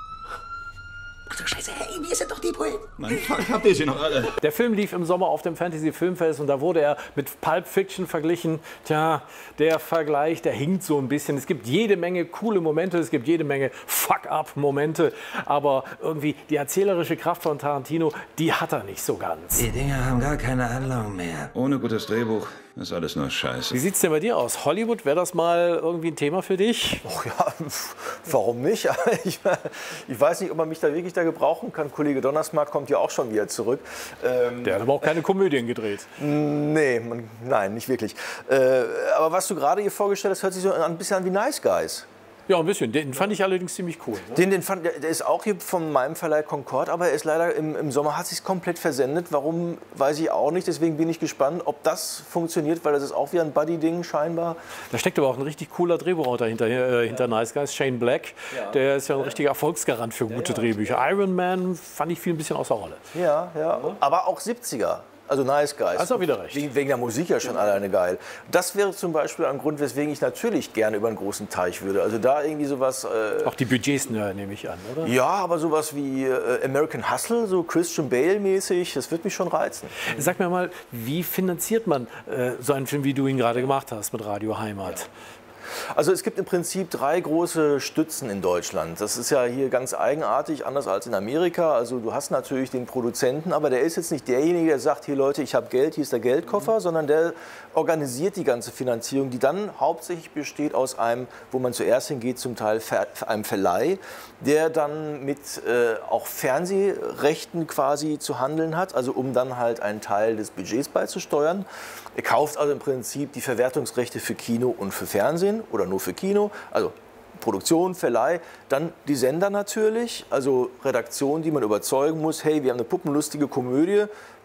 Ach du Scheiße, hey, wir sind doch die Bullen. Mann, fuck, habt ihr sie noch alle? Der Film lief im Sommer auf dem Fantasy Filmfest und da wurde er mit Pulp Fiction verglichen. Tja, der Vergleich, der hinkt so ein bisschen. Es gibt jede Menge coole Momente, es gibt jede Menge Fuck-up-Momente. Aber irgendwie die erzählerische Kraft von Tarantino, die hat er nicht so ganz. Die Dinger haben gar keine Handlung mehr. Ohne gutes Drehbuch ist alles nur Scheiße. Wie sieht's denn bei dir aus? Hollywood, wäre das mal irgendwie ein Thema für dich? Och ja, warum nicht? Ich, ich weiß nicht, ob man mich da wirklich da gebrauchen kann. Kollege Donnersmarck kommt ja auch schon wieder zurück. Ähm, Der hat aber auch keine Komödien gedreht. Nee, man, nein, nicht wirklich. Äh, aber was du gerade hier vorgestellt hast, hört sich so ein bisschen an wie Nice Guys. Ja, ein bisschen. Den fand ich allerdings ziemlich cool. Ne? Den, den fand, der, der ist auch hier von meinem Verleih Concord, aber er ist leider im, im Sommer hat sich komplett versendet. Warum, weiß ich auch nicht. Deswegen bin ich gespannt, ob das funktioniert, weil das ist auch wie ein Buddy-Ding scheinbar. Da steckt aber auch ein richtig cooler Drehbuchautor hinter, äh, hinter ja. Nice Guys, Shane Black. Ja. Der ist ja ein richtiger Erfolgsgarant für gute ja, ja. Drehbücher. Iron Man fand ich viel ein bisschen außer Rolle. Ja, ja. Aber auch siebziger. Also Nice Guys. Hast du wieder recht. Wegen, wegen der Musik ja schon alleine geil. Das wäre zum Beispiel ein Grund, weswegen ich natürlich gerne über einen großen Teich würde. Also da irgendwie sowas... Äh Auch die Budgets, ne, nehme ich an, oder? Ja, aber sowas wie äh, American Hustle, so Christian Bale-mäßig, das wird mich schon reizen. Sag mir mal, wie finanziert man äh, so einen Film, wie du ihn gerade gemacht hast mit Radio Heimat? Ja. Also es gibt im Prinzip drei große Stützen in Deutschland. Das ist ja hier ganz eigenartig, anders als in Amerika. Also du hast natürlich den Produzenten, aber der ist jetzt nicht derjenige, der sagt, hier Leute, ich habe Geld, hier ist der Geldkoffer, mhm. sondern der organisiert die ganze Finanzierung, die dann hauptsächlich besteht aus einem, wo man zuerst hingeht, zum Teil einem Verleih, der dann mit äh, auch Fernsehrechten quasi zu handeln hat, also um dann halt einen Teil des Budgets beizusteuern. Er kauft also im Prinzip die Verwertungsrechte für Kino und für Fernsehen oder nur für Kino, also Produktion, Verleih, dann die Sender natürlich, also Redaktion, die man überzeugen muss, hey, wir haben eine puppenlustige Komödie,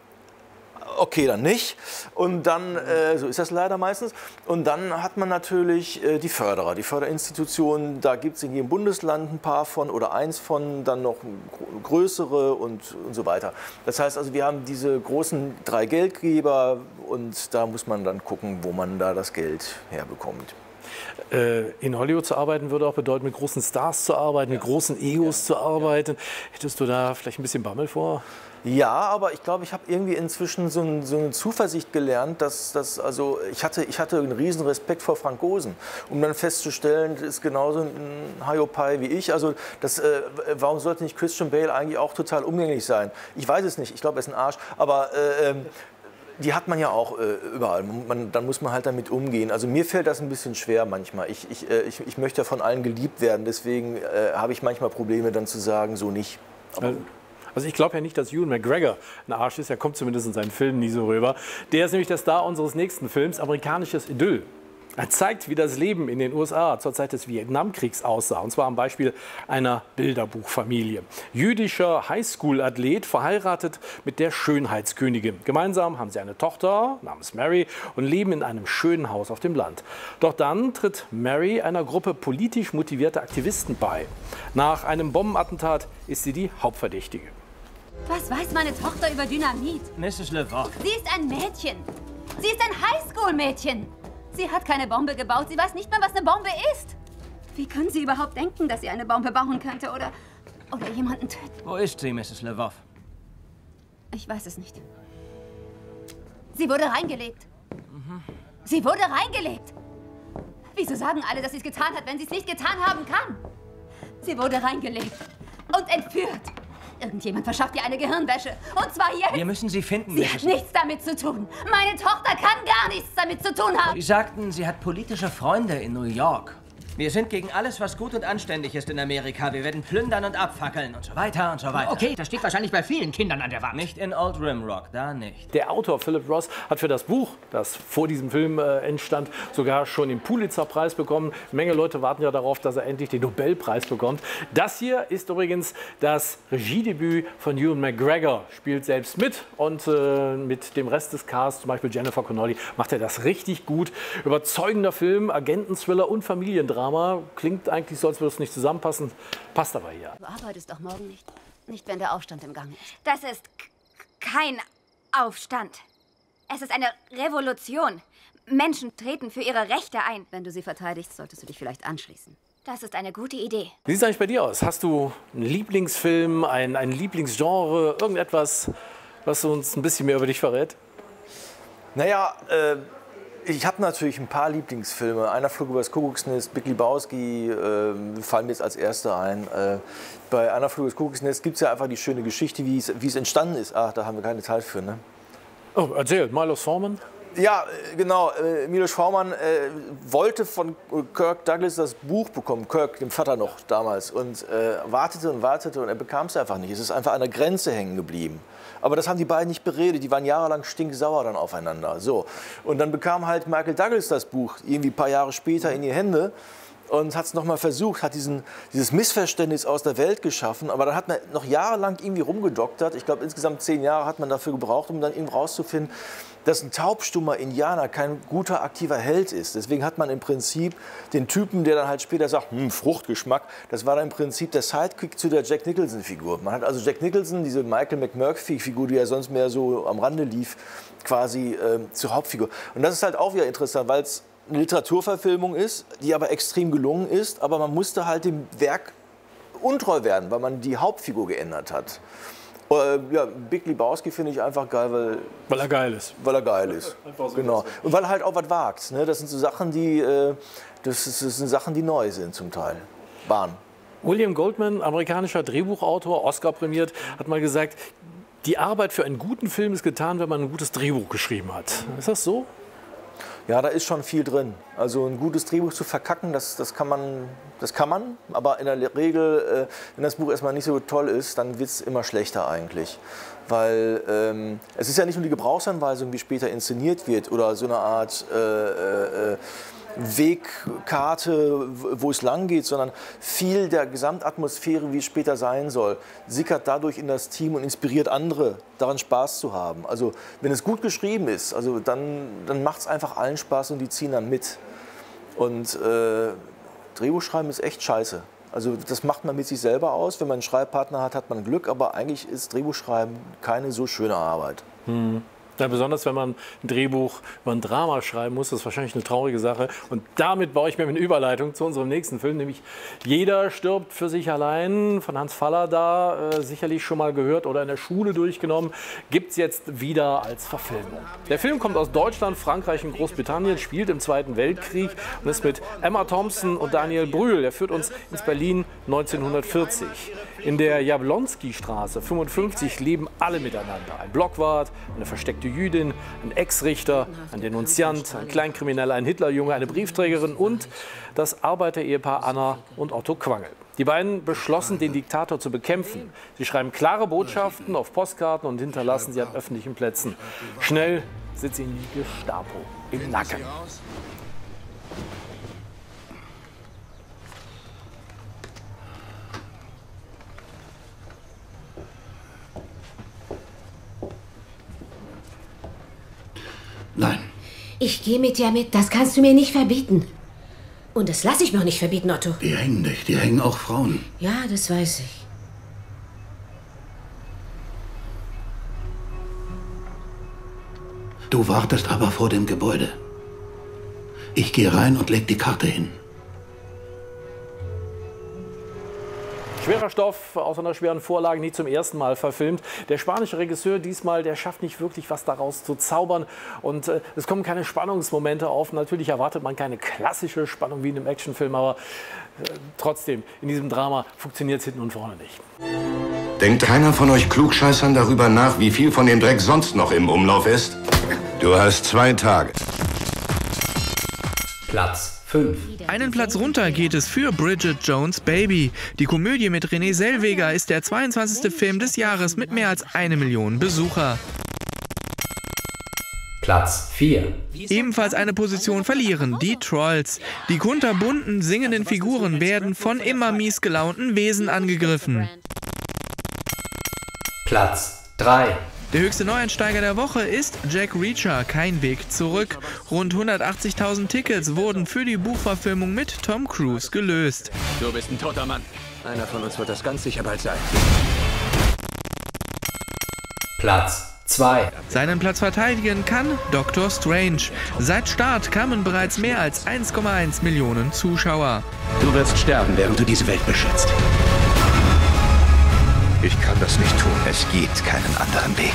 okay, dann nicht. Und dann, äh, so ist das leider meistens. Und dann hat man natürlich äh, die Förderer, die Förderinstitutionen. Da gibt es in jedem Bundesland ein paar von oder eins von, dann noch größere und, und so weiter. Das heißt also, wir haben diese großen drei Geldgeber und da muss man dann gucken, wo man da das Geld herbekommt. In Hollywood zu arbeiten würde auch bedeuten, mit großen Stars zu arbeiten, ja. mit großen Egos ja. zu arbeiten. Hättest du da vielleicht ein bisschen Bammel vor? Ja, aber ich glaube, ich habe irgendwie inzwischen so, ein, so eine Zuversicht gelernt, dass, dass also ich hatte, ich hatte einen riesen Respekt vor Frank Gosen, um dann festzustellen, das ist genauso ein Hiopai wie ich. Also das, äh, warum sollte nicht Christian Bale eigentlich auch total umgänglich sein? Ich weiß es nicht, ich glaube, er ist ein Arsch, aber äh, die hat man ja auch äh, überall. Man, dann muss man halt damit umgehen. Also mir fällt das ein bisschen schwer manchmal. Ich, ich, äh, ich, ich möchte ja von allen geliebt werden, deswegen äh, habe ich manchmal Probleme dann zu sagen, so nicht. Aber also. Also ich glaube ja nicht, dass Ewan McGregor ein Arsch ist. Er kommt zumindest in seinen Filmen nie so rüber. Der ist nämlich der Star unseres nächsten Films, Amerikanisches Idyll. Er zeigt, wie das Leben in den U S A zur Zeit des Vietnamkriegs aussah. Und zwar am Beispiel einer Bilderbuchfamilie. Jüdischer Highschool-Athlet, verheiratet mit der Schönheitskönigin. Gemeinsam haben sie eine Tochter namens Mary und leben in einem schönen Haus auf dem Land. Doch dann tritt Mary einer Gruppe politisch motivierter Aktivisten bei. Nach einem Bombenattentat ist sie die Hauptverdächtige. Was weiß meine Tochter über Dynamit? Misses LeVoc. Sie ist ein Mädchen. Sie ist ein Highschool-Mädchen. Sie hat keine Bombe gebaut. Sie weiß nicht mal, was eine Bombe ist. Wie können Sie überhaupt denken, dass sie eine Bombe bauen könnte oder, oder jemanden töten? Wo ist sie, Misses LeVoc? Ich weiß es nicht. Sie wurde reingelegt. Mhm. Sie wurde reingelegt. Wieso sagen alle, dass sie es getan hat, wenn sie es nicht getan haben kann? Sie wurde reingelegt und entführt. Irgendjemand verschafft ihr eine Gehirnwäsche. Und zwar jetzt. Wir müssen sie finden. Sie hat nichts damit zu tun. Meine Tochter kann gar nichts damit zu tun haben. Sie sagten, sie hat politische Freunde in New York. Wir sind gegen alles, was gut und anständig ist in Amerika. Wir werden plündern und abfackeln und so weiter und so weiter. Okay, das steht wahrscheinlich bei vielen Kindern an der Wand. Nicht in Old Rimrock, da nicht. Der Autor Philip Roth hat für das Buch, das vor diesem Film äh, entstand, sogar schon den Pulitzer-Preis bekommen. Eine Menge Leute warten ja darauf, dass er endlich den Nobelpreis bekommt. Das hier ist übrigens das Regiedebüt von Ewan McGregor. Spielt selbst mit und äh, mit dem Rest des Casts, zum Beispiel Jennifer Connelly, macht er das richtig gut. Überzeugender Film, Agenten-Thriller und Familiendrama. Klingt eigentlich so, als würde es nicht zusammenpassen. Passt aber hier. Du arbeitest doch morgen nicht. Nicht, wenn der Aufstand im Gange ist. Das ist kein Aufstand. Es ist eine Revolution. Menschen treten für ihre Rechte ein. Wenn du sie verteidigst, solltest du dich vielleicht anschließen. Das ist eine gute Idee. Wie sieht es eigentlich bei dir aus? Hast du einen Lieblingsfilm, ein, ein Lieblingsgenre, irgendetwas, was uns ein bisschen mehr über dich verrät? Naja, äh ich habe natürlich ein paar Lieblingsfilme. Einer flog über das Kuckucksnest, Big Lebowski äh, fallen mir jetzt als erster ein. Äh, bei Einer flog über das Kuckucksnest gibt es ja einfach die schöne Geschichte, wie es, wie es entstanden ist. Ach, da haben wir keine Zeit für, ne? Oh, erzähl, Milos Forman? Ja, genau. Äh, Milos Forman äh, wollte von Kirk Douglas das Buch bekommen, Kirk, dem Vater noch damals, und äh, wartete und wartete und er bekam es einfach nicht. Es ist einfach an der Grenze hängen geblieben. Aber das haben die beiden nicht beredet. Die waren jahrelang stinksauer dann aufeinander. So. Und dann bekam halt Michael Douglas das Buch irgendwie ein paar Jahre später in die Hände und hat es nochmal versucht, hat diesen, dieses Missverständnis aus der Welt geschaffen. Aber dann hat man noch jahrelang irgendwie rumgedoktert. Ich glaube, insgesamt zehn Jahre hat man dafür gebraucht, um dann eben rauszufinden, dass ein taubstummer Indianer kein guter, aktiver Held ist. Deswegen hat man im Prinzip den Typen, der dann halt später sagt, hm, Fruchtgeschmack, das war dann im Prinzip der Sidekick zu der Jack Nicholson-Figur. Man hat also Jack Nicholson, diese Michael McMurphy-Figur, die ja sonst mehr so am Rande lief, quasi äh, zur Hauptfigur. Und das ist halt auch wieder interessant, weil es eine Literaturverfilmung ist, die aber extrem gelungen ist, aber man musste halt dem Werk untreu werden, weil man die Hauptfigur geändert hat. Ja, Big Lebowski finde ich einfach geil, weil, weil er geil ist. Weil er geil ist. So genau. Und weil er halt auch was wagt. Ne? Das sind so Sachen, die, äh, das, ist, das sind Sachen, die neu sind zum Teil. Bahn. William Goldman, amerikanischer Drehbuchautor, Oscar prämiert, hat mal gesagt, die Arbeit für einen guten Film ist getan, wenn man ein gutes Drehbuch geschrieben hat. Ist das so? Ja, da ist schon viel drin. Also ein gutes Drehbuch zu verkacken, das, das, kann, man, das kann man. Aber in der Regel, äh, wenn das Buch erstmal nicht so toll ist, dann wird es immer schlechter eigentlich. Weil ähm, es ist ja nicht nur die Gebrauchsanweisung, wie später inszeniert wird, oder so eine Art äh, äh, Wegkarte, wo es lang geht, sondern viel der Gesamtatmosphäre, wie es später sein soll, sickert dadurch in das Team und inspiriert andere, daran Spaß zu haben. Also wenn es gut geschrieben ist, also dann, dann macht es einfach allen Spaß und die ziehen dann mit. Und äh, Drehbuchschreiben ist echt scheiße. Also das macht man mit sich selber aus. Wenn man einen Schreibpartner hat, hat man Glück, aber eigentlich ist Drehbuchschreiben keine so schöne Arbeit. Hm. Ja, besonders wenn man ein Drehbuch über ein Drama schreiben muss, das ist wahrscheinlich eine traurige Sache. Und damit baue ich mir eine Überleitung zu unserem nächsten Film, nämlich Jeder stirbt für sich allein, von Hans Fallada, äh, sicherlich schon mal gehört oder in der Schule durchgenommen, gibt es jetzt wieder als Verfilmung. Der Film kommt aus Deutschland, Frankreich und Großbritannien, spielt im Zweiten Weltkrieg und ist mit Emma Thompson und Daniel Brühl. Er führt uns ins Berlin neunzehnhundertvierzig. In der Jablonski-Straße fünfundfünfzig leben alle miteinander. Ein Blockwart, eine versteckte Jüdin, ein Ex-Richter, ein Denunziant, ein Kleinkrimineller, ein Hitlerjunge, eine Briefträgerin und das Arbeiterehepaar Anna und Otto Quangel. Die beiden beschlossen, den Diktator zu bekämpfen. Sie schreiben klare Botschaften auf Postkarten und hinterlassen sie an öffentlichen Plätzen. Schnell sitzt ihnen die Gestapo im Nacken. Nein. Ich gehe mit dir mit, das kannst du mir nicht verbieten. Und das lasse ich mir auch nicht verbieten, Otto. Die hängen nicht, die hängen auch Frauen. Ja, das weiß ich. Du wartest aber vor dem Gebäude. Ich gehe rein und leg die Karte hin. Schwerer Stoff aus einer schweren Vorlage, nie zum ersten Mal verfilmt. Der spanische Regisseur diesmal, der schafft nicht wirklich was daraus zu zaubern. Und äh, es kommen keine Spannungsmomente auf. Natürlich erwartet man keine klassische Spannung wie in einem Actionfilm, aber äh, trotzdem, in diesem Drama funktioniert es hinten und vorne nicht. Denkt keiner von euch Klugscheißern darüber nach, wie viel von dem Dreck sonst noch im Umlauf ist? Du hast zwei Tage. Platz fünf. Einen Platz runter geht es für Bridget Jones' Baby. Die Komödie mit Renée Zellweger ist der zweiundzwanzigste Film des Jahres mit mehr als eine Million Besucher. Platz vier. Ebenfalls eine Position verlieren die Trolls. Die kunterbunten, singenden Figuren werden von immer mies gelaunten Wesen angegriffen. Platz drei. Der höchste Neueinsteiger der Woche ist Jack Reacher, kein Weg zurück. Rund hundertachtzigtausend Tickets wurden für die Buchverfilmung mit Tom Cruise gelöst. Du bist ein toter Mann. Einer von uns wird das ganz sicher bald sein. Platz zwei. Seinen Platz verteidigen kann Doctor Strange. Seit Start kamen bereits mehr als eins Komma eins Millionen Zuschauer. Du wirst sterben, während du diese Welt beschützt. Ich kann das nicht tun. Es gibt keinen anderen Weg.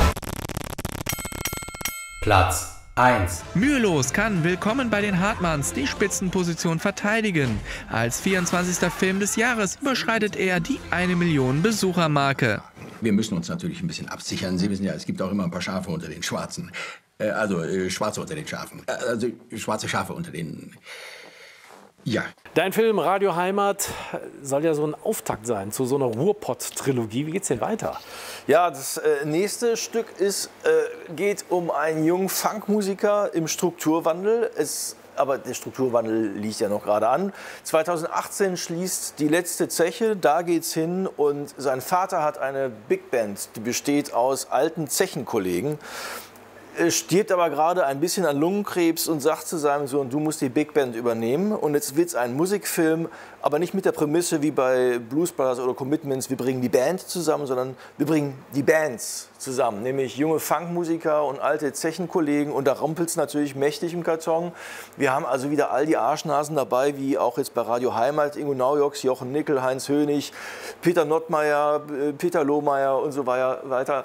Platz eins. Mühelos kann Willkommen bei den Hartmanns die Spitzenposition verteidigen. Als vierundzwanzigster Film des Jahres überschreitet er die eine Million Besuchermarke. Wir müssen uns natürlich ein bisschen absichern. Sie wissen ja, es gibt auch immer ein paar Schafe unter den Schwarzen. Äh, also äh, Schwarze unter den Schafen. Äh, also schwarze Schafe unter den... Ja. Dein Film Radio Heimat soll ja so ein Auftakt sein zu so einer Ruhrpott-Trilogie. Wie geht's denn weiter? Ja, das äh, nächste Stück ist, äh, geht um einen jungen Funkmusiker im Strukturwandel. Es, aber der Strukturwandel liegt ja noch gerade an. zweitausendachtzehn schließt die letzte Zeche, da geht's hin. Und sein Vater hat eine Big Band, die besteht aus alten Zechenkollegen. Stirbt aber gerade ein bisschen an Lungenkrebs und sagt zu seinem Sohn, du musst die Big Band übernehmen. Und jetzt wird es ein Musikfilm, aber nicht mit der Prämisse wie bei Blues Brothers oder Commitments, wir bringen die Band zusammen, sondern wir bringen die Bands zusammen. Nämlich junge Funkmusiker und alte Zechenkollegen. Und da rumpelt es natürlich mächtig im Karton. Wir haben also wieder all die Arschnasen dabei, wie auch jetzt bei Radio Heimat, Ingo Naujoks, Jochen Nickel, Heinz Hönig, Peter Nottmeier, Peter Lohmeier und so weiter.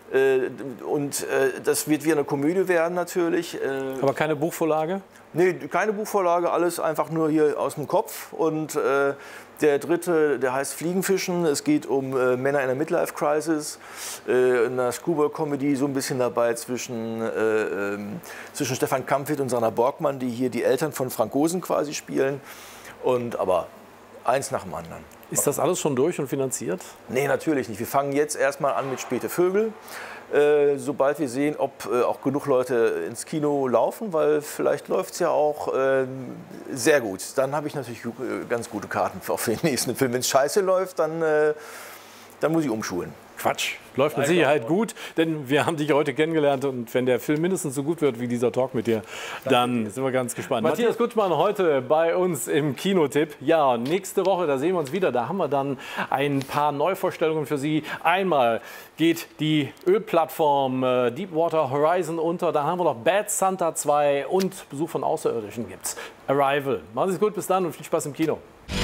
Und das wird wieder eine Komödie werden natürlich. Aber keine Buchvorlage? Nee, keine Buchvorlage, alles einfach nur hier aus dem Kopf. Und äh, der dritte, der heißt Fliegenfischen. Es geht um äh, Männer in der Midlife-Crisis. Äh, eine Screwball-Comedy so ein bisschen dabei zwischen, äh, äh, zwischen Stefan Kampfit und Sanna Borgmann, die hier die Eltern von Frank Gosen quasi spielen. Und aber eins nach dem anderen. Ist das alles schon durch und finanziert? Nee, natürlich nicht. Wir fangen jetzt erstmal an mit Späte Vögel. Äh, sobald wir sehen, ob äh, auch genug Leute ins Kino laufen, weil vielleicht läuft es ja auch äh, sehr gut. Dann habe ich natürlich äh, ganz gute Karten für, für den nächsten Film. Wenn es scheiße läuft, dann, äh, dann muss ich umschulen. Quatsch, läuft mit Sicherheit gut, denn wir haben dich heute kennengelernt und wenn der Film mindestens so gut wird wie dieser Talk mit dir, dann sind wir ganz gespannt. Matthias Gutschmann heute bei uns im Kinotipp. Ja, nächste Woche, da sehen wir uns wieder, da haben wir dann ein paar Neuvorstellungen für Sie. Einmal geht die Ölplattform äh, Deepwater Horizon unter, dann haben wir noch Bad Santa zwei und Besuch von Außerirdischen gibt's. Arrival. Machen Sie es gut, bis dann und viel Spaß im Kino.